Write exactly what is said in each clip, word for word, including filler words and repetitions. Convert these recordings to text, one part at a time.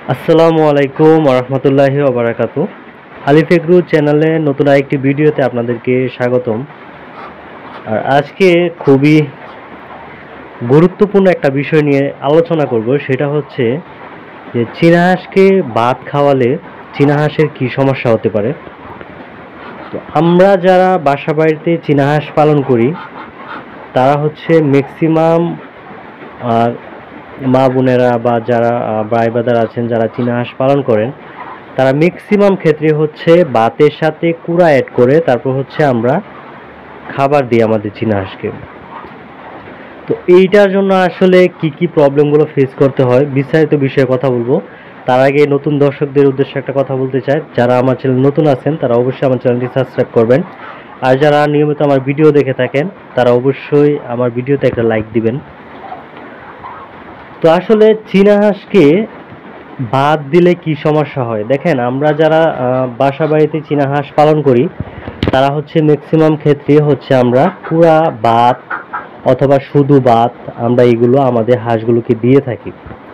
আসসালামু আলাইকুম ওরহমতুল্লাহি ওবারাকাতু। আলিফ এগ্রো চ্যানেলে নতুন আরেকটি ভিডিওতে আপনাদেরকে স্বাগতম। আর আজকে খুবই গুরুত্বপূর্ণ একটা বিষয় নিয়ে আলোচনা করব, সেটা হচ্ছে যে চীনা হাঁসকে ভাত খাওয়ালে চীনা হাঁসের কী সমস্যা হতে পারে। তো আমরা যারা বাসা বাড়িতে চীনা হাঁস পালন করি তারা হচ্ছে ম্যাক্সিমাম আর মা বোনেরা বা যারা ভাই ব্রাদার আছেন যারা চীনা হাঁস পালন করেন তারা ম্যাক্সিমাম ক্ষেত্রে হচ্ছে ভাতের সাথে কুড়া অ্যাড করে তারপর হচ্ছে আমরা খাবার দিই আমাদের চীনা হাঁসকে। তো এইটার জন্য আসলে কি কি প্রবলেমগুলো ফেস করতে হয় বিস্তারিত বিষয়ে কথা বলবো। তার আগে নতুন দর্শকদের উদ্দেশ্যে একটা কথা বলতে চাই, যারা আমার চ্যানেল নতুন আছেন তারা অবশ্যই আমার চ্যানেলটি সাবস্ক্রাইব করবেন, আর যারা নিয়মিত আমার ভিডিও দেখে থাকেন তারা অবশ্যই আমার ভিডিওতে একটা লাইক দিবেন। তো আসলে চীনা হাঁসকে ভাত দিলে কি সমস্যা হয় দেখেন, আমরা যারা বাসা বাড়িতে চীনা হাঁস পালন করি তারা হচ্ছে ম্যাক্সিমাম ক্ষেত্রে হচ্ছে আমরা পুরা ভাত অথবা শুধু ভাত আমরা এগুলো আমাদের হাঁসগুলোকে দিয়ে থাকি।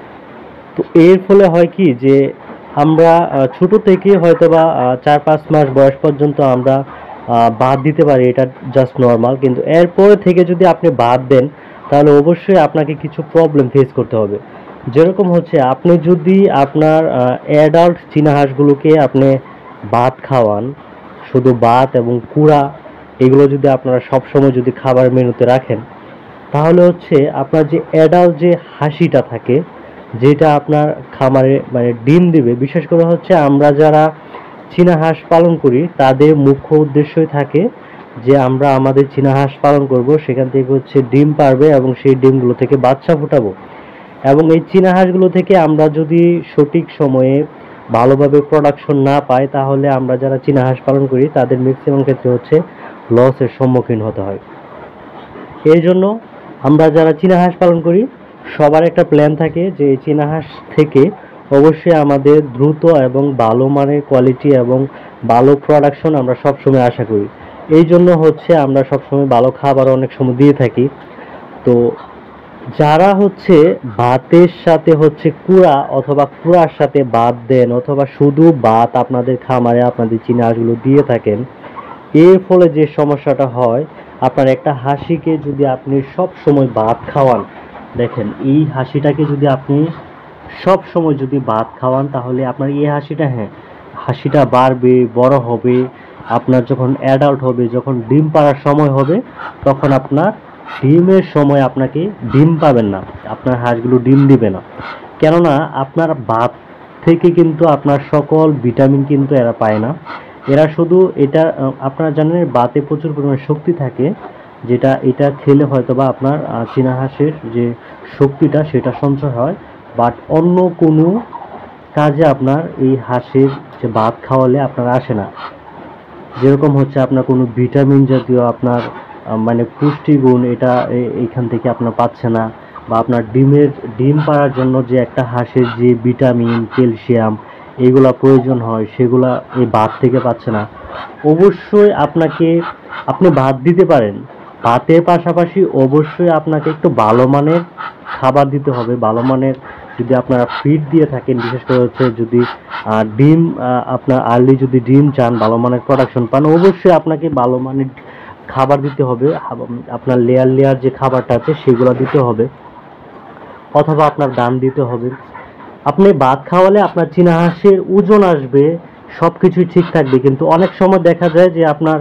তো এর ফলে হয় কি যে আমরা ছোট থেকে হয়তো বা চার পাঁচ মাস বয়স পর্যন্ত আমরা ভাত দিতে পারি, এটা জাস্ট নর্মাল। কিন্তু এরপরে থেকে যদি আপনি ভাত দেন তাহলে অবশ্যই আপনাকে কিছু প্রবলেম ফেস করতে হবে। যেরকম হচ্ছে আপনি যদি আপনার অ্যাডাল্ট চীনা হাঁসগুলোকে আপনি ভাত খাওয়ান, শুধু ভাত এবং কুড়া এগুলো যদি আপনারা সবসময় যদি খাবার মেনুতে রাখেন তাহলে হচ্ছে আপনার যে অ্যাডাল্ট যে হাসিটা থাকে যেটা আপনার খামারে মানে ডিম দিবে, বিশেষ করে হচ্ছে আমরা যারা চীনা হাঁস পালন করি তাদের মুখ্য উদ্দেশ্যই থাকে যে আমরা আমাদের চীনা হাঁস পালন করব, সেখান থেকে হচ্ছে ডিম পারবে এবং সেই ডিমগুলো থেকে বাচ্চা ফোটাবো। এবং এই চীনা হাঁসগুলো থেকে আমরা যদি সঠিক সময়ে ভালোভাবে প্রোডাকশন না পাই তাহলে আমরা যারা চীনা হাঁস পালন করি তাদের ম্যাক্সিমাম ক্ষেত্রে হচ্ছে লসের সম্মুখীন হতে হয়। এই জন্য আমরা যারা চীনা হাঁস পালন করি সবার একটা প্ল্যান থাকে যে এই চীনা হাঁস থেকে অবশ্যই আমাদের দ্রুত এবং ভালো মানের কোয়ালিটি এবং ভালো প্রোডাকশন আমরা সবসময় আশা করি। এই জন্য হচ্ছে আমরা সবসময় ভালো খাবার অনেক সময় দিয়ে থাকি। তো যারা হচ্ছে ভাতের সাথে হচ্ছে কুড়া অথবা কুড়ার সাথে ভাত দেন অথবা শুধু ভাত আপনাদের খামারে আপনাদের চীনা হাঁসগুলো দিয়ে থাকেন, এর ফলে যে সমস্যাটা হয় আপনার একটা হাসিকে যদি আপনি সব সময় ভাত খাওয়ান, দেখেন এই হাসিটাকে যদি আপনি সব সময় যদি ভাত খাওয়ান তাহলে আপনার এই হাসিটা হ্যাঁ হাসিটা বাড়বে, বড় হবে। আপনার যখন অ্যাডাল্ট হবে, যখন ডিম পাড়ার সময় হবে তখন আপনার ডিমের সময় আপনাকে ডিম পাবেন না, আপনার হাঁসগুলো ডিম দিবে না। কেননা আপনার ভাত থেকে কিন্তু আপনার সকল ভিটামিন কিন্তু এরা পায় না। এরা শুধু এটা আপনারা জানেন ভাতে প্রচুর পরিমাণে শক্তি থাকে, যেটা এটা খেলে হয়তো বা আপনার চীনা হাঁসের যে শক্তিটা সেটা সঞ্চয় হয়, বাট অন্য কোনো কাজে আপনার এই হাঁসের যে ভাত খাওয়ালে আপনার আসে না। যেরকম হচ্ছে আপনার কোনো ভিটামিন জাতীয় আপনার মানে পুষ্টিগুণ এটা এইখান থেকে আপনার পাচ্ছে না, বা আপনার ডিমের ডিম পাড়ার জন্য যে একটা হাঁসের যে ভিটামিন ক্যালসিয়াম এগুলা প্রয়োজন হয় সেগুলা এই ভাত থেকে পাচ্ছে না। অবশ্যই আপনাকে আপনি ভাত দিতে পারেন, ভাতের পাশাপাশি অবশ্যই আপনাকে একটু ভালো মানের খাবার দিতে হবে। ভালো মানের যদি আপনারা ফিড দিয়ে থাকেন, বিশেষ করে হচ্ছে যদি ডিম আপনার আর্লি যদি ডিম চান ভালো মানের প্রোডাকশন পান, অবশ্যই আপনাকে ভালো মানের খাবার দিতে হবে। আপনার লেয়ার লেয়ার যে খাবারটা আছে সেগুলো দিতে হবে, অথবা আপনার দান দিতে হবে। আপনি ভাত খাওয়ালে আপনার চীনা হাঁসের ওজন আসবে, সব কিছুই ঠিক থাকবে, কিন্তু অনেক সময় দেখা যায় যে আপনার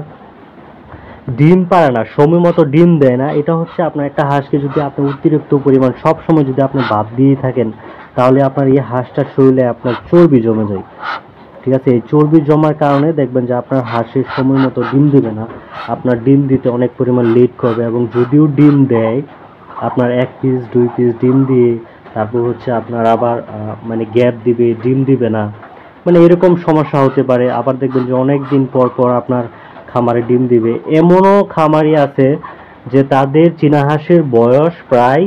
ডিম পারে না, সময় মতো ডিম দেয় না। এটা হচ্ছে আপনার একটা হাঁসকে যদি আপনি অতিরিক্ত পরিমাণ সব সময় যদি আপনি ভাত দিয়ে থাকেন তাহলে আপনার এই হাঁসটার শরীরে আপনার চর্বি জমে যায়। ঠিক আছে, এই চর্বি জমার কারণে দেখবেন যে আপনার হাঁসের সময় মতো ডিম দেবে না, আপনার ডিম দিতে অনেক পরিমাণ লেট করবে, এবং যদিও ডিম দেয় আপনার এক পিস দুই পিস ডিম দিয়ে তারপর হচ্ছে আপনার আবার মানে গ্যাপ দিবে, ডিম দিবে না, মানে এরকম সমস্যা হতে পারে। আবার দেখবেন যে অনেক দিন পর পর আপনার খামারে ডিম দিবে। এমনও খামারি আছে যে তাদের চীনা হাঁসের বয়স প্রায়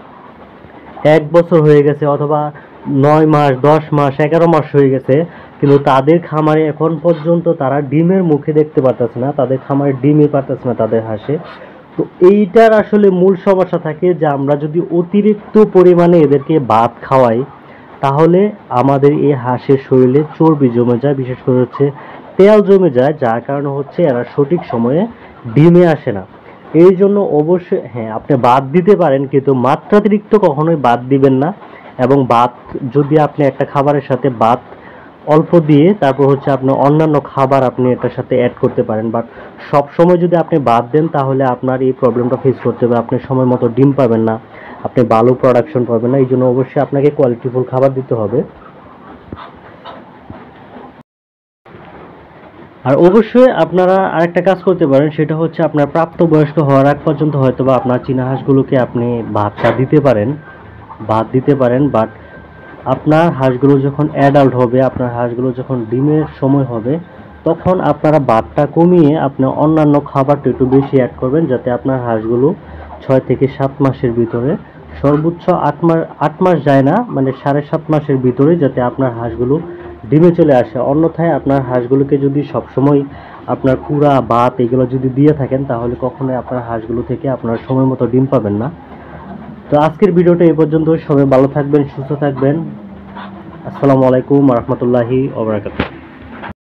এক বছর হয়ে গেছে, অথবা নয় মাস দশ মাস এগারো মাস হয়ে গেছে, কিন্তু তাদের খামারে এখন পর্যন্ত তারা ডিমের মুখে দেখতে পারতেছে না, তাদের খামারে ডিমই পারতেছে না তাদের হাঁসে। তো এইটার আসলে মূল সমস্যা থাকে যে আমরা যদি অতিরিক্ত পরিমাণে এদেরকে ভাত খাওয়াই তাহলে আমাদের এই হাঁসের শরীরে চর্বি জমে যায়, বিশেষ করে হচ্ছে তেল জমে যায়, যার কারণে হচ্ছে এরা সঠিক সময়ে ডিমে আসে না। এই জন্য অবশ্যই হ্যাঁ আপনি বাদ দিতে পারেন, কিন্তু মাত্রাতিরিক্ত কখনোই বাদ দিবেন না। এবং ভাত যদি আপনি একটা খাবারের সাথে ভাত অল্প দিয়ে তারপর হচ্ছে আপনি অন্যান্য খাবার আপনি এটার সাথে অ্যাড করতে পারেন, বাট সব সময় যদি আপনি বাদ দেন তাহলে আপনার এই প্রবলেমটা ফেস করতে হবে। আপনি সময় মতো ডিম পাবেন না, আপনি ভালো প্রোডাকশন পাবেন না। এই জন্য অবশ্যই আপনাকে কোয়ালিটিফুল খাবার দিতে হবে। আর অবশ্যই আপনারা আরেকটা কাজ করতে পারেন, সেটা হচ্ছে আপনার প্রাপ্তবয়স্ক হওয়ার আগ পর্যন্ত হয়তো বা আপনার চীনা হাঁসগুলোকে আপনি ভাতটা দিতে পারেন, ভাত দিতে পারেন। বাট আপনার হাঁসগুলো যখন অ্যাডাল্ট হবে, আপনার হাঁসগুলো যখন ডিমের সময় হবে, তখন আপনারা ভাতটা কমিয়ে আপনি অন্যান্য খাবারটা একটু বেশি অ্যাড করবেন, যাতে আপনার হাঁসগুলো ছয় থেকে সাত মাসের ভিতরে, সর্বোচ্চ আট মাস আট মাস যায় না, মানে সাড়ে সাত মাসের ভিতরে যাতে আপনার হাঁসগুলো ডিমে চলে আসে। অন্যথায় আপনার হাঁসগুলোকে যদি সবসময় আপনার কুড়া ভাত এগুলো যদি দিয়ে থাকেন, তাহলে কখনোই আপনার হাঁসগুলো থেকে আপনার সময় মতো ডিম পাবেন না। তো আজকের ভিডিওটা এই পর্যন্ত। সবাই ভালো থাকবেন, সুস্থ থাকবেন। আসসালামু আলাইকুম ওয়া রাহমাতুল্লাহি ওয়া বারাকাতুহু।